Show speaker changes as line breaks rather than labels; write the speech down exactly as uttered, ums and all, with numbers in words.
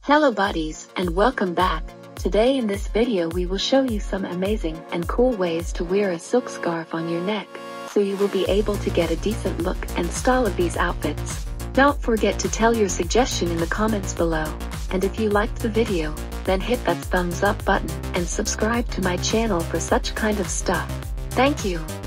Hello buddies, and welcome back. Today in this video we will show you some amazing and cool ways to wear a silk scarf on your neck, so you will be able to get a decent look and style of these outfits. Don't forget to tell your suggestion in the comments below, and if you liked the video, then hit that thumbs up button and subscribe to my channel for such kind of stuff. Thank you.